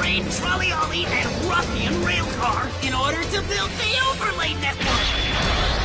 train, trolley ollie, and ruffian railcar in order to build the overlay network.